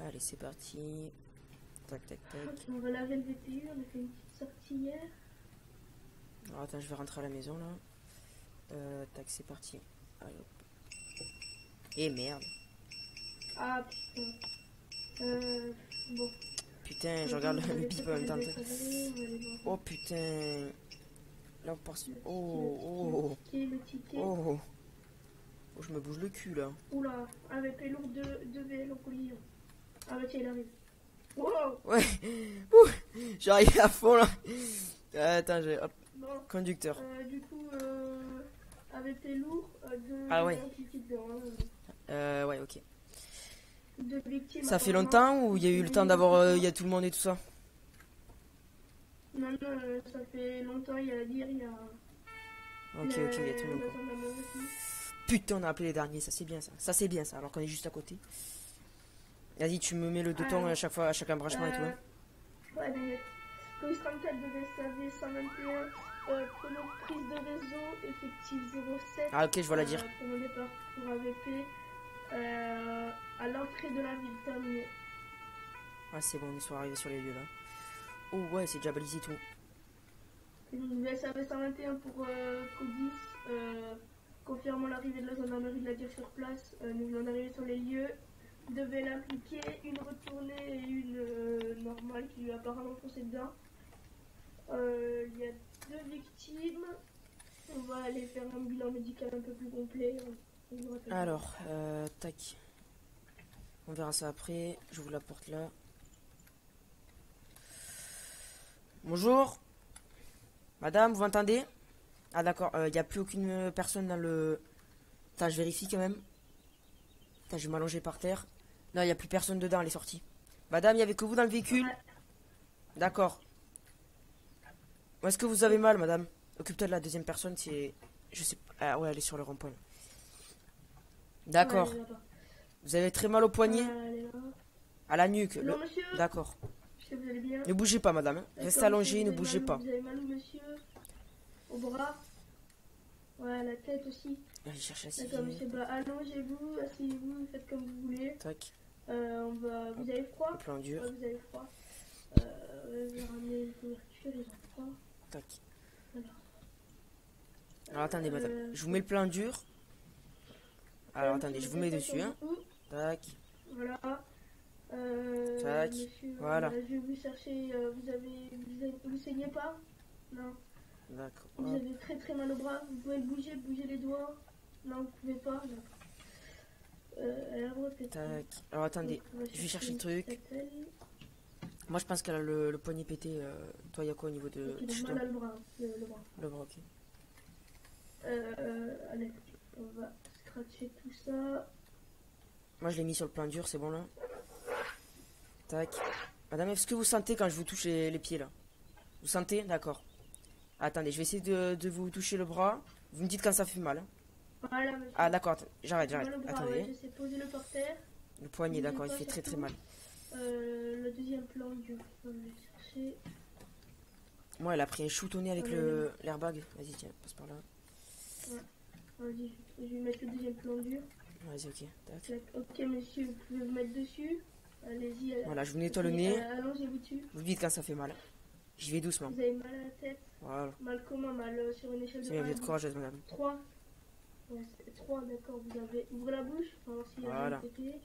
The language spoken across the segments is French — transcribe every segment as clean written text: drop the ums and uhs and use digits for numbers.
Allez, c'est parti. Tac, tac, tac. Ok, on va laver le VPU, on a fait une petite sortie hier. Alors, attends, je vais rentrer à la maison là. Tac, c'est parti. Allez, hop. Et merde. Ah putain. Bon. Putain, je regarde le bip en même temps. Oh Oh, putain. Là, on part. le ticket. Oh, je me bouge le cul là. Oula, avec les lourds de VL en collision. Ah bah tiens, il arrive. Wow. Ouais. Ouh, j'arrive à fond là. Attends, j'ai. Hop. Bon, Conducteur. du coup, avec les lourds de Ah ouais. Ouais, ok. de victimes. Ça fait longtemps ou il y a eu le temps d'avoir. Il y a tout le monde et tout ça? Non, ça fait longtemps, il y a hier, il y a. Ok, il y a tout le monde. Quoi. Putain, on a appelé les derniers, ça c'est bien ça. Ça c'est bien ça, alors qu'on est juste à côté. Vas-y, tu me mets le 2 temps à chaque fois, à chaque embranchement et tout. Hein. Ouais, mais. Police 34 de SAV 121, prenons prise de réseau, effectif 07. Ah, ok, je vois la dire. Prenons départ pour AVP à l'entrée de la ville, terminé. Ah, c'est bon, on est arrivé sur les lieux là. Oh, ouais, c'est déjà balisé tout. SAV 121 pour Codis, confirmant l'arrivée de la gendarmerie de la DIR sur place. Nous venons d'arriver sur les lieux. Devait l'impliquer, une retournée et une normale qui lui a apparemment foncé dedans. Il y a 2 victimes. On va aller faire un bilan médical un peu plus complet. Alors, tac. On verra ça après. J'ouvre la porte là. Bonjour. Madame, vous m'entendez? Ah d'accord, il n'y a plus aucune personne dans le... Attends, je vérifie quand même. Attends, je vais m'allonger par terre. Non, il n'y a plus personne dedans, elle est sortie. Madame, il n'y avait que vous dans le véhicule? D'accord. Où est-ce que vous avez mal, madame? Occupe-toi de la deuxième personne, c'est... Je sais pas... Ah ouais, elle est sur le rond-point. D'accord. Ouais, vous avez très mal au poignet? À la nuque? Non, monsieur. D'accord. Vous allez bien? Ne bougez pas, madame. Hein. Restez allongé, ne bougez pas. Vous avez mal où, monsieur? Au bras? Ouais, à la tête aussi. Allez, chercher à d'accord, monsieur. Bah, allongez-vous, asseyez-vous, faites comme vous voulez. Tac. Vous avez froid? Le plan dur. Ouais, vous avez froid. Je vais ramener une couverture, ils ont froid. Tac. Alors, attendez, madame. Je vous mets le plan dur. Alors, attendez, je vous mets dessus. Hein. Tac. Voilà. Tac. Monsieur, voilà. Je vais vous chercher. Vous saignez pas? Non. D'accord. Vous avez très très mal au bras. Vous pouvez le bouger les doigts? Non, vous pouvez pas. Tac. Alors attendez, je vais chercher le truc. Moi je pense qu'elle a le poignet pété. Toi, il y a quoi au niveau de. Mal à le bras. Le bras, ok. Allez, on va scratcher tout ça. Moi je l'ai mis sur le plan dur, c'est bon là. Tac. Madame, est-ce que vous sentez quand je vous touche les pieds là? Vous sentez? D'accord. Attendez, je vais essayer de vous toucher le bras. Vous me dites quand ça fait mal. Hein. Voilà, monsieur. Ah d'accord, j'arrête. Attendez. Ouais, j'essaie de poser le par terre. Le poignet, d'accord, il fait très très mal. Le deuxième plan, je vais le chercher. Moi, elle a pris un shoot au nez avec l'airbag. Vas-y, tiens, passe par là. Ouais. Vas-y, je vais mettre le deuxième plan dur. Vas-y, ok. Tac. Ok, monsieur, vous pouvez vous mettre dessus. Allez-y. Voilà, je vous nettoie le nez. Allongez-vous dessus. Vous dites quand ça fait mal. J'y vais doucement. Vous avez mal à la tête. Voilà. Mal comment? Mal sur une échelle de 1 vous êtes courageuse, madame. 3. Ouais, 3, d'accord. Vous avez... Ouvrez la bouche. Pour voir s'il y a voilà.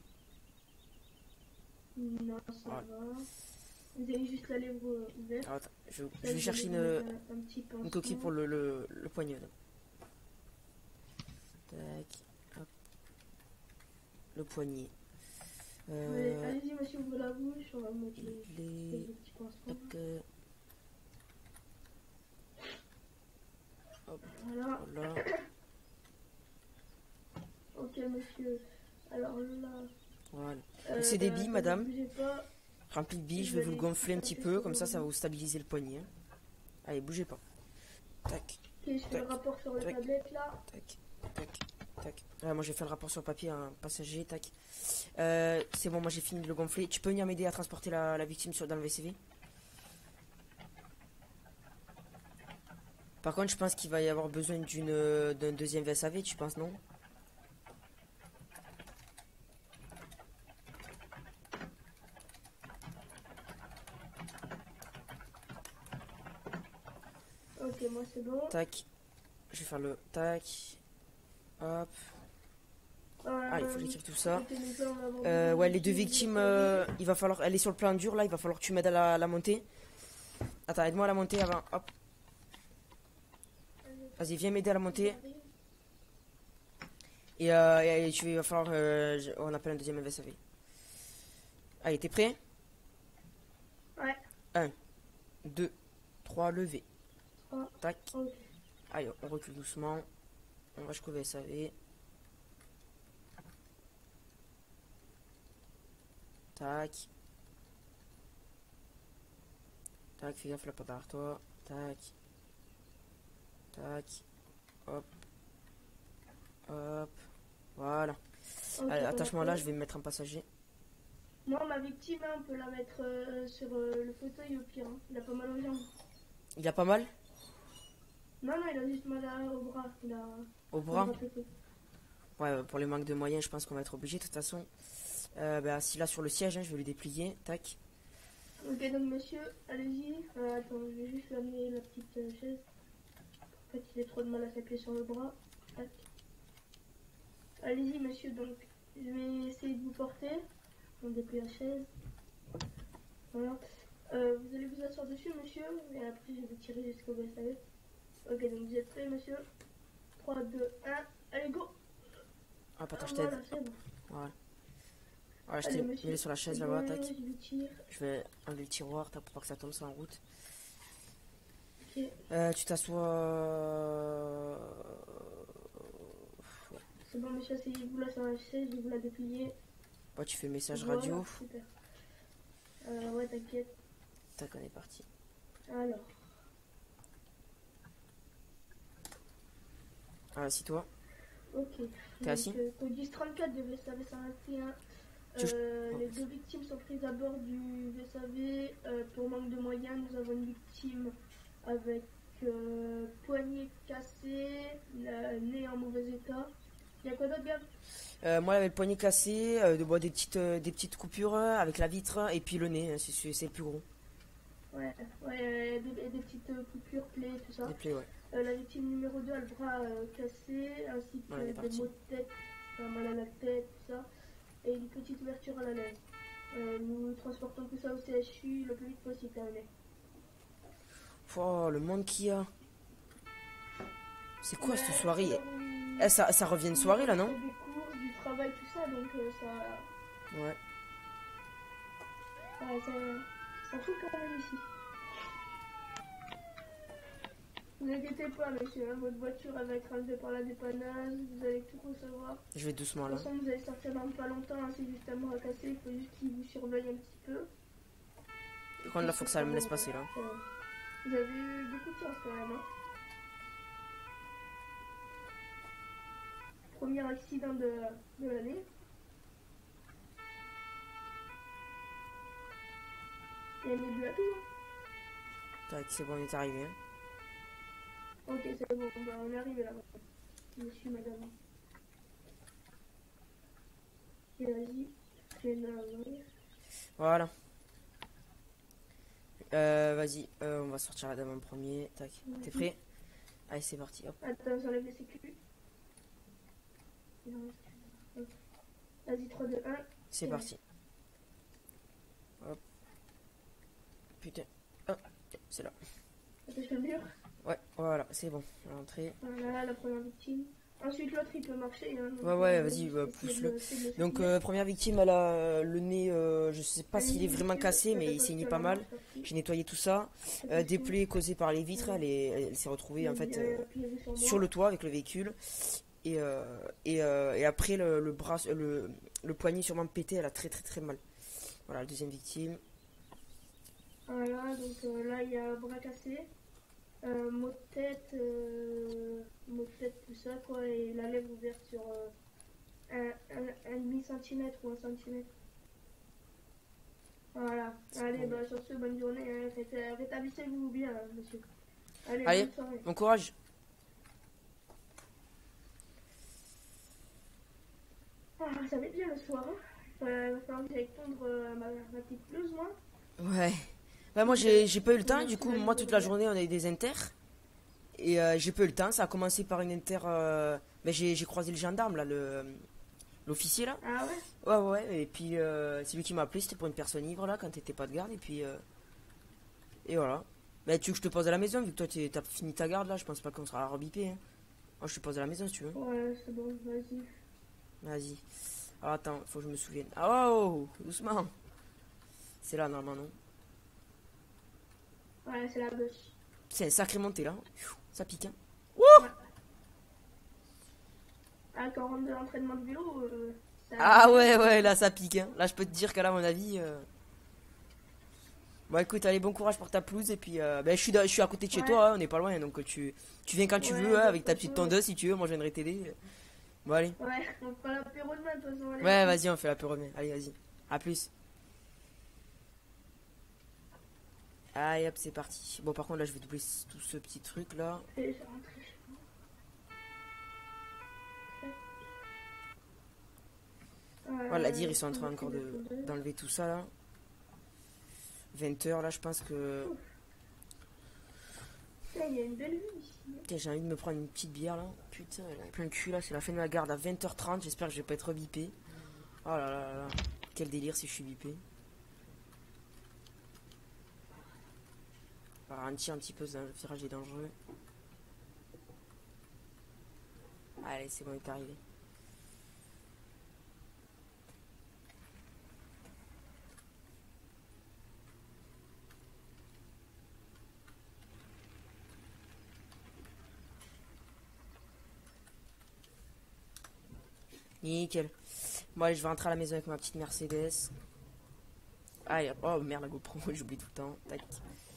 Non, ça va. Vous avez juste la lèvre ouverte. Alors, je vais chercher une coquille pour le poignet. Là. Tac. Hop. Le poignet. Allez-y, monsieur, ouvrez la bouche. On va mettre les petits pinceaux. Hop. Voilà. Voilà. Ok, monsieur. Alors là... Voilà. C'est des billes, madame. Rempli de billes, je vais vous le gonfler un petit peu, comme ça va vous stabiliser le poignet. Allez, bougez pas. Tac. Ok, je fais le rapport sur la tablette là. Tac. Ouais, moi j'ai fait le rapport sur papier, un passager, tac. C'est bon, moi j'ai fini de le gonfler. Tu peux venir m'aider à transporter la victime dans le VCV? Par contre, je pense qu'il va y avoir besoin d'un deuxième VSAV, tu penses, non? Ok, moi c'est bon. Tac. Je vais faire le tac. Hop. Ah, il faut que j'écrive tout ça. ok, donc là, on va avoir Ouais, les deux victimes, il va falloir. Elle est sur le plan dur là, il va falloir que tu m'aides à la monter. Attends, aide-moi à la monter avant. Hop. Vas-y, viens m'aider à la monter. Et il va falloir. On appelle un deuxième MVSAV. Allez, t'es prêt? Ouais. 1, 2, 3, levé. Oh, Tac. ok. Allez, on recule doucement. On va jusqu'au VSAV. Tac. Tac, fais gaffe là, pas derrière toi. Tac. Tac. Hop. Hop. Voilà. Ok, Allez, attache-moi là, parfait. je vais me mettre en passager. Moi, ma victime, hein, on peut la mettre sur le fauteuil au pire. Hein. Il a pas mal aux jambes. Il a pas mal Non, non, il a juste mal au bras. Il a au bras? un peu. Ouais, pour les manques de moyens, je pense qu'on va être obligé de toute façon. Assis là sur le siège, hein, je vais le déplier. Tac. Ok, donc monsieur, allez-y. Attends, je vais juste lui amener la petite chaise. En fait, il a trop de mal à s'appuyer sur le bras. Tac. Allez-y, monsieur, donc je vais essayer de vous porter. On déplie la chaise. Voilà. Vous allez vous asseoir dessus, monsieur, et après je vais tirer jusqu'au BSAV. Ok, donc vous êtes prêts, monsieur? 3, 2, 1, allez, go! Hop, attends, je t'aide. Voilà, c'est bon. Voilà. Voilà, je Allez, t'ai monsieur, mis sur la chaise c'est là-bas, bon, tac. je lui tire. Je vais enlever le tiroir, tac, pour pas que ça tombe sur la route. Ok. Tu t'assois. C'est bon, monsieur, asseyez-vous là sur la chaise, je vais vous la déplier. Ouais, tu fais message Voilà, radio. super. Ouais, t'inquiète. Tac, on est parti. Alors, Ah, assis-toi. ok. T'es assis? Code 1034 de VSAV 121. Les deux victimes sont prises à bord du VSAV. Pour manque de moyens, nous avons une victime avec poignet cassé, nez en mauvais état. Il y a quoi d'autre, Gab? Moi, j'avais le poignet cassé, des petites coupures avec la vitre et puis le nez, hein, c'est le plus gros. Ouais, des petites coupures, plaies, tout ça. Les plaies, ouais. La victime numéro 2 a le bras cassé, ainsi que Ouais, elle est des partie. maux de tête, enfin, mal à la tête, tout ça, et une petite ouverture à la lèvre. Nous transportons tout ça au CHU le plus vite possible, terminé. Oh, le monde qu'il y a. C'est quoi cette soirée? Alors, oui, Ça revient de soirée là, non? il y a des cours, du travail, tout ça, donc Ouais. ça fout quand même ici. Ne vous inquiétez pas, monsieur, hein, votre voiture elle va être enlevée par la dépanneuse, vous allez tout recevoir. Je vais doucement De là. toute façon, vous allez sortir dans pas longtemps, hein, c'est juste un bras cassé, il faut juste qu'il vous surveille un petit peu. Par contre, là, faut que ça me laisse passer là. Vous avez eu beaucoup de chance quand même. Hein. Premier accident de l'année. Il y a un début à tout. Hein. Tac, c'est bon, on est arrivé. Hein. Ok, c'est bon, bah, on est arrivé là. Monsieur, madame. Et vas-y, tu viens d'arriver. Voilà. Vas-y, on va sortir la dame en premier. Tac, t'es prêt? Allez, c'est parti. Hop. Attends, j'enlève les sécu. Vas-y, 3, 2, 1. C'est parti. Hop. Putain. Hop, c'est là. Attache le mur. Ouais, voilà, c'est bon. L'entrée. Voilà, la première victime. Ensuite, l'autre, il peut marcher. Hein, Ouais, vas-y, pousse-le. Donc, première victime, elle a le nez, je sais pas s'il est vraiment cassé, mais il saignait pas mal. J'ai nettoyé tout ça. Des plaies causées par les vitres, elle s'est retrouvée en fait sur le toit avec le véhicule. Et après, le bras, le poignet sûrement pété, elle a très mal. Voilà, la deuxième victime. Voilà, donc là, il y a bras cassé. Maux de tête, tout ça, quoi, et la lèvre ouverte sur un demi-centimètre ou 1 centimètre. Voilà, allez, bon. sur ce, bonne journée, hein. Rétablissez-vous bien, monsieur. Allez, bonne soirée. bon courage. Ah, ça va être bien le soir, hein. Va falloir que j'aille tondre ma petite blouse, moi. Ouais. Bah moi j'ai pas eu le temps, du coup moi toute la journée on a eu des inters. Et j'ai peu eu le temps. Ça a commencé par une inter. Mais j'ai croisé le gendarme, là, l'officier, là. Ah ouais? Ouais, ouais. Et puis, c'est lui qui m'a appelé. C'était pour une personne ivre, là, quand t'étais pas de garde. Et puis, et voilà. Mais tu veux que je te pose à la maison, vu que toi, t'as fini ta garde, là. Je pense pas qu'on sera rebipé. Hein. Moi, je te pose à la maison, si tu veux. Ouais, c'est bon, vas-y. Vas-y. Alors, attends, faut que je me souvienne. Ah, oh, doucement. C'est là, normalement, non? Ouais, c'est la gauche. C'est un sacré montée, là. Ça pique, hein. Ouais. Ah, quand on rentre de l'entraînement de vélo, Ah ouais, là, ça pique, hein. Là, je peux te dire qu'à là, à mon avis... Bon, écoute, allez, bon courage pour ta pelouse. Et puis, je suis à côté de chez Ouais. toi, hein, on n'est pas loin. Donc, tu viens quand tu Ouais, veux, hein, bah, avec ta de toute petite façon, tondeuse, si tu veux. Moi, je viendrai t'aider. Bon, allez. ouais, on fera l'apéro demain, de toute façon. Allez, Ouais, vas-y, on fait la peur demain. Allez, vas-y. À plus. Allez, hop, c'est parti. Bon, par contre, là, je vais doubler tout ce petit truc, là. je vais rentrer chez moi. Voilà, dire, ils sont en train on encore fait le tour d'enlever tout ça, là. 20h, là, je pense que... Putain, il y a une belle vue ici. Tiens, j'ai envie de me prendre une petite bière, là. Putain, elle a plein le cul, là. C'est la fin de la garde à 20h30. J'espère que je vais pas être bipé. Oh là là là là. Quel délire si je suis bipé. On va ralentir un petit peu, le virage est dangereux. Allez, c'est bon, il est arrivé. Nickel. Bon, allez, je vais rentrer à la maison avec ma petite Mercedes. Allez, oh merde, la GoPro, j'oublie tout le temps. Tac.